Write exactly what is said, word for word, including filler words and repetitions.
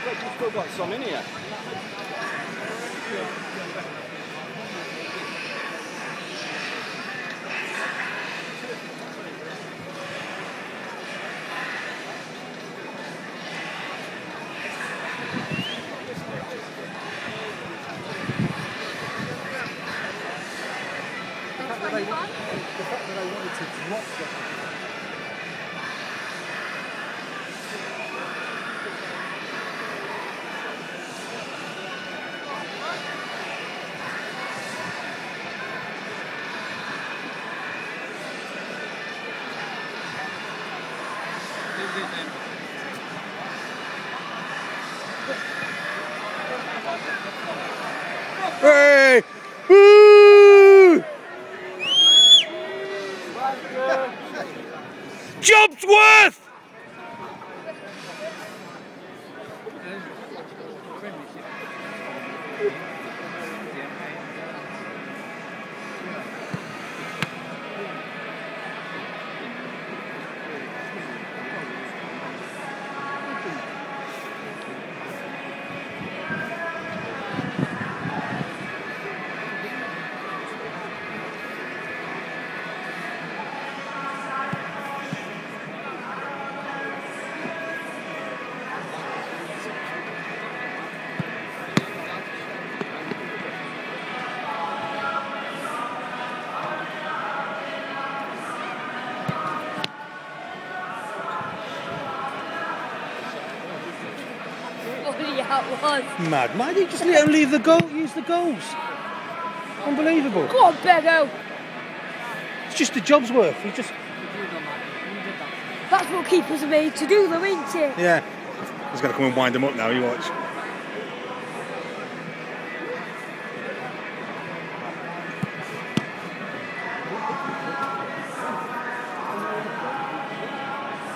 You've still got some in here. The fact that I wanted to drop them. Hey! Woo! Job's worth! Yeah, it was. Mad, man. You just let him leave the goal, use the goals. Unbelievable. Go on, Beggo. It's just the job's worth. He just. That's what keepers are made to do, though, ain't it? Yeah. He's going to come and wind him up now, you watch.